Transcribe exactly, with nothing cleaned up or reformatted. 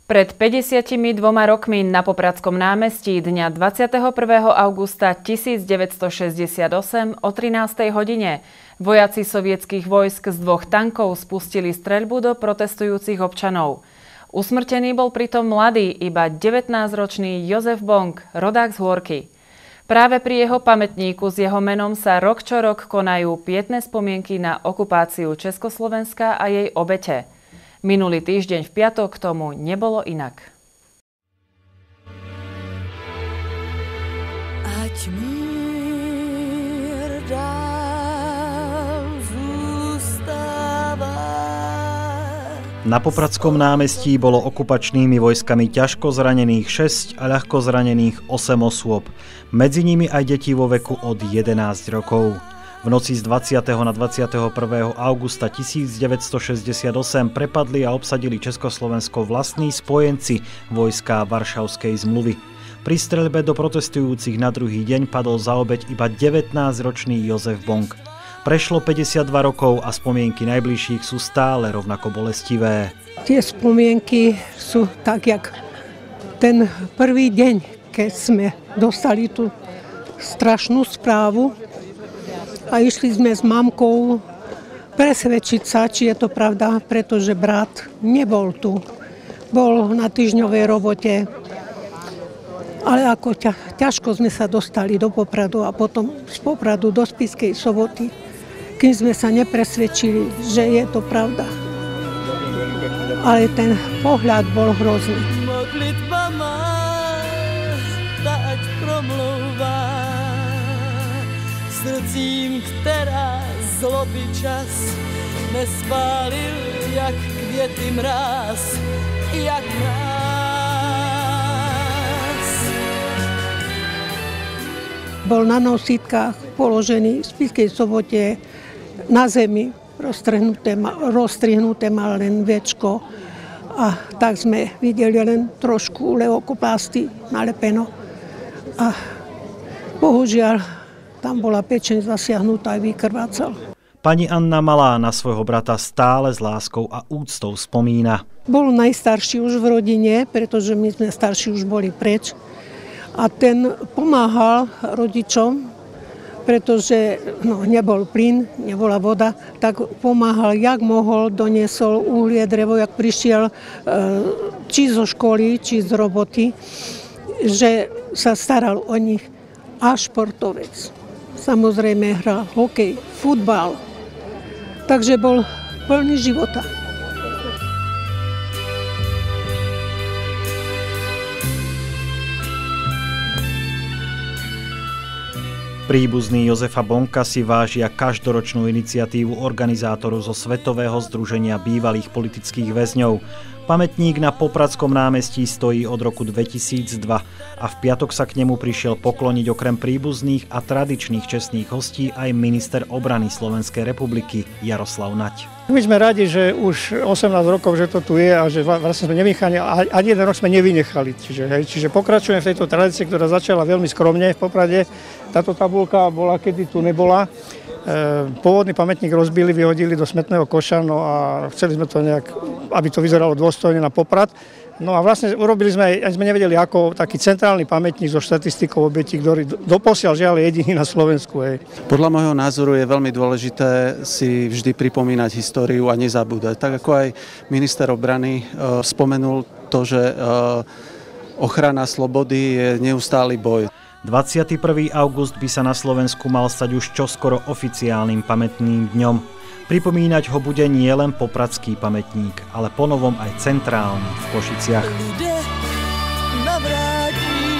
Pred päťdesiatimi dvoma rokmi na Popradskom námestí dňa dvadsiateho prvého augusta tisícdeväťstošesťdesiatosem o trinástej hodine vojaci sovietskych vojsk z dvoch tankov spustili streľbu do protestujúcich občanov. Usmrtený bol pritom mladý, iba devätnásťročný Jozef Bong, rodák z Hôrky. Práve pri jeho pamätníku s jeho menom sa rok čo rok konajú pietné spomienky na okupáciu Československa a jej obete. Minulý týždeň v piatok tomu nebolo inak. Ať mír dál zůstává. Na Popradskom námestí bolo okupačnými vojskami ťažko zranených šesť a ľahko zranených osem osôb. Medzi nimi aj deti vo veku od jedenásť rokov. V noci z dvadsiateho na dvadsiateho prvého augusta tisícdeväťstošesťdesiatosem prepadli a obsadili Československo vlastní spojenci vojská Varšavskej zmluvy. Pri streľbe do protestujúcich na druhý deň padol za obeť iba devätnásťročný Jozef Bong. Prešlo päťdesiatdva rokov a spomienky najbližších sú stále rovnako bolestivé. Tie spomienky sú tak, jak ten prvý deň, keď sme dostali tú strašnú správu. A išli sme s mamkou presvedčiť sa, či je to pravda, pretože brat nebol tu. Bol na týždňovej robote. Ale ako ťa, ťažko sme sa dostali do Popradu a potom z Popradu do Spišskej Soboty, kým sme sa nepresvedčili, že je to pravda. Ale ten pohľad bol hrozný. Modlitba má stať promlouvá srdcím, která zloby čas nespálil, jak květy mráz, jak mráz. Bol na nosítkách položený v Spišskej Sobote na zemi, roztrhnuté, roztrihnuté mal len viečko a tak sme videli len trošku leukoplasty nalepeno a bohužiaľ tam bola pečeň zasiahnutá a vykrvácal. Pani Anna Malá na svojho brata stále s láskou a úctou spomína. Bol najstarší už v rodine, pretože my sme starší už boli preč. A ten pomáhal rodičom, pretože no, nebol plyn, nebola voda, tak pomáhal, jak mohol, doniesol uhlie, drevo, jak prišiel či zo školy, či z roboty, že sa staral o nich. A športovec. Samozrejme hral hokej, futbal. Takže bol plný života. Príbuzní Jozefa Bonka si vážia každoročnú iniciatívu organizátorov zo Svetového združenia bývalých politických väzňov. Pamätník na Popradskom námestí stojí od roku dvetisícdva a v piatok sa k nemu prišiel pokloniť okrem príbuzných a tradičných čestných hostí aj minister obrany Slovenskej republiky Jaroslav Nať. My sme radi, že už osemnásť rokov, že to tu je a že vlastne sme nevynechali, ani jeden rok sme nevynechali. Čiže, hej, čiže pokračujeme v tejto tradícii, ktorá začala veľmi skromne v Poprade. Táto tabuľka bola, kedy tu nebola. Pôvodný pamätník rozbili, vyhodili do smetného koša, no a chceli sme to nejak, aby to vyzeralo dôstojne na Poprad. No a vlastne urobili sme, aj sme nevedeli ako, taký centrálny pamätník so štatistikou obetí, ktorý doposiaľ žiaľ jediný na Slovensku. Hej. Podľa môjho názoru je veľmi dôležité si vždy pripomínať históriu a nezabúdať. Tak ako aj minister obrany e, spomenul to, že e, ochrana slobody je neustály boj. dvadsiateho prvého augusta by sa na Slovensku mal stať už čoskoro oficiálnym pamätným dňom. Pripomínať ho bude nielen popradský pamätník, ale ponovom aj centrálny v Košiciach. Ľudia navrátí